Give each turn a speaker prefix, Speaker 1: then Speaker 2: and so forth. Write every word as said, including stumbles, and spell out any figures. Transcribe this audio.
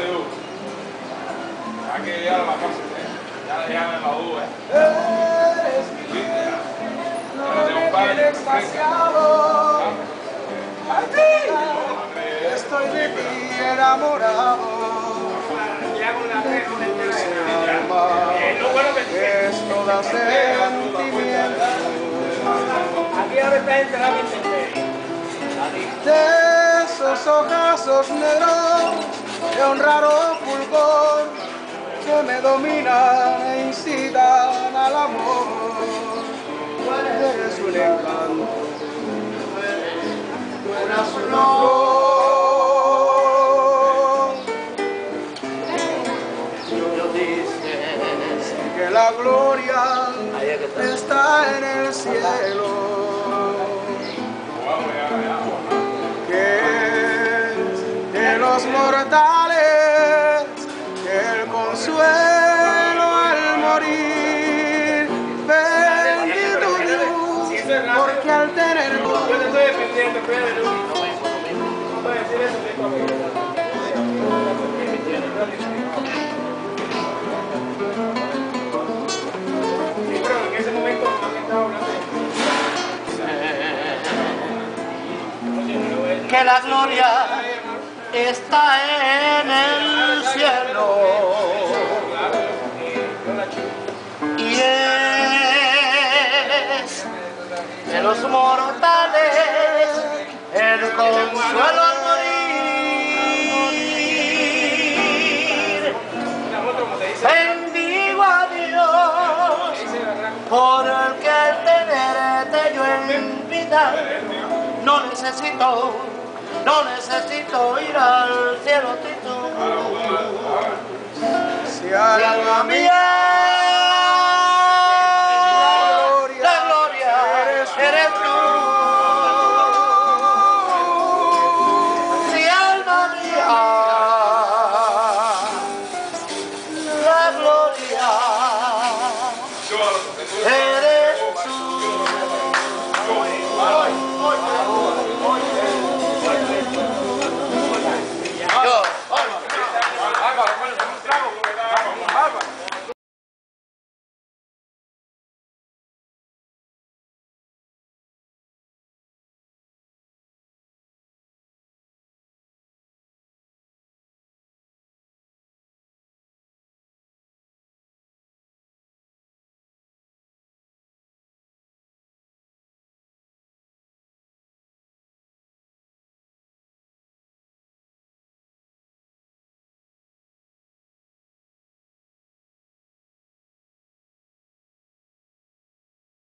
Speaker 1: Dios. Aquí ya lo bajamos, ¿eh? Ya, ya me la duda, ¿eh?
Speaker 2: Eres mi vida, no me tiene extasiado. A ti, estoy de ti enamorado. Es toda sentimiento.
Speaker 3: Aquí ahora está enterado
Speaker 2: De esos ojazos negros, de un raro fulgor que me dominan e incitan al amor. Eres un encanto, tú eras una flor. Yo dice que la gloria está en el cielo. Los mortales, el consuelo al morir. Bendito Dios, porque al tener
Speaker 3: Yo te estoy defendiendo, Pedro. No voy a decir eso, te digo. Sí, pero en ese momento no me estaba hablando.
Speaker 4: Que la gloria está en el cielo y es de los mortales el consuelo al morir. Bendigo a Dios porque al tenerte yo en vida no necesito No necesito ir al cielo, Tito.
Speaker 2: si alma mía